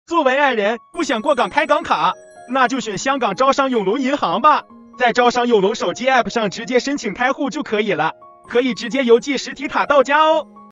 作为爱人，不想过港开港卡，那就选香港招商永隆银行吧。在招商永隆手机 App 上直接申请开户就可以了，可以直接邮寄实体卡到家哦。